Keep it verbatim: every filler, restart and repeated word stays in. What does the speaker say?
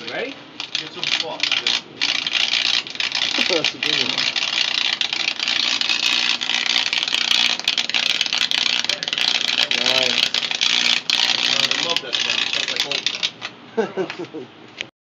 ready? Get some fuck. That's a good one. I love that sound. Sounds like old.